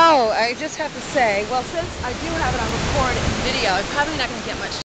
Oh, I just have to say, well, since I do have it on record and video, I'm probably not going to get much